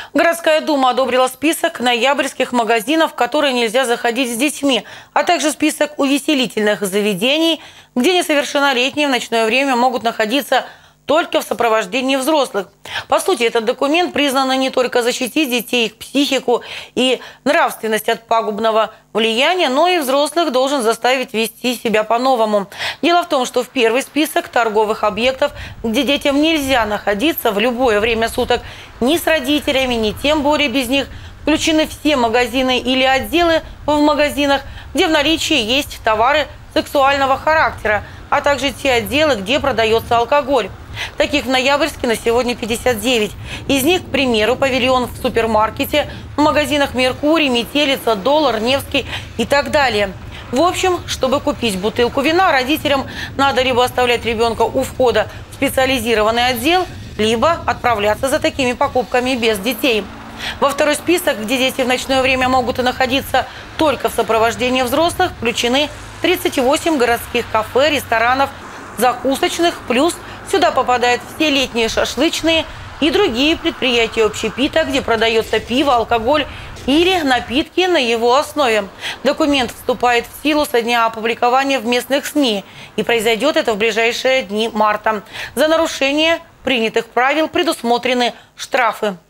Городская дума одобрила список ноябрьских магазинов, в которые нельзя заходить с детьми, а также список увеселительных заведений, где несовершеннолетние в ночное время могут находиться только в сопровождении взрослых. По сути, этот документ признан не только защитить детей, их психику и нравственность от пагубного влияния, но и взрослых должен заставить вести себя по-новому. Дело в том, что в первый список торговых объектов, где детям нельзя находиться в любое время суток ни с родителями, ни тем более без них, включены все магазины или отделы в магазинах, где в наличии есть товары сексуального характера, а также те отделы, где продается алкоголь. Таких в Ноябрьске на сегодня 59. Из них, к примеру, павильон в супермаркете, в магазинах «Меркурий», «Метелица», «Доллар», «Невский» и так далее. В общем, чтобы купить бутылку вина, родителям надо либо оставлять ребенка у входа в специализированный отдел, либо отправляться за такими покупками без детей. Во второй список, где дети в ночное время могут и находиться только в сопровождении взрослых, включены 38 городских кафе, ресторанов, закусочных, плюс сюда попадают все летние шашлычные и другие предприятия общепита, где продается пиво, алкоголь или напитки на его основе. Документ вступает в силу со дня опубликования в местных СМИ, и произойдет это в ближайшие дни марта. За нарушение принятых правил предусмотрены штрафы.